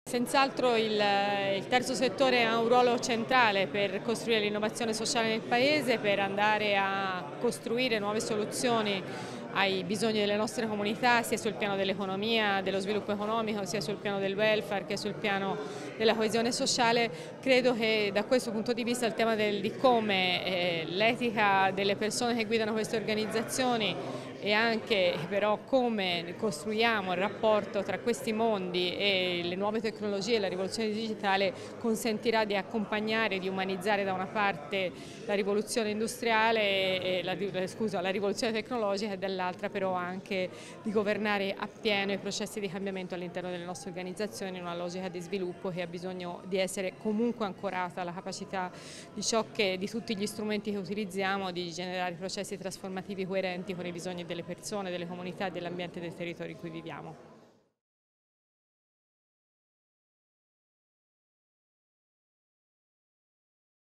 Senz'altro il terzo settore ha un ruolo centrale per costruire l'innovazione sociale nel Paese, per andare a costruire nuove soluzioni ai bisogni delle nostre comunità, sia sul piano dell'economia, dello sviluppo economico, sia sul piano del welfare che sul piano della coesione sociale. Credo che da questo punto di vista il tema di come l'etica delle persone che guidano queste organizzazioni e anche però come costruiamo il rapporto tra questi mondi e le nuove tecnologie e la rivoluzione digitale consentirà di accompagnare e di umanizzare da una parte la rivoluzione industriale, la rivoluzione tecnologica e dall'altra però anche di governare appieno i processi di cambiamento all'interno delle nostre organizzazioni in una logica di sviluppo che ha bisogno di essere comunque ancorata alla capacità di tutti gli strumenti che utilizziamo di generare processi trasformativi coerenti con i bisogni delle persone, delle comunità e dell'ambiente del territorio in cui viviamo.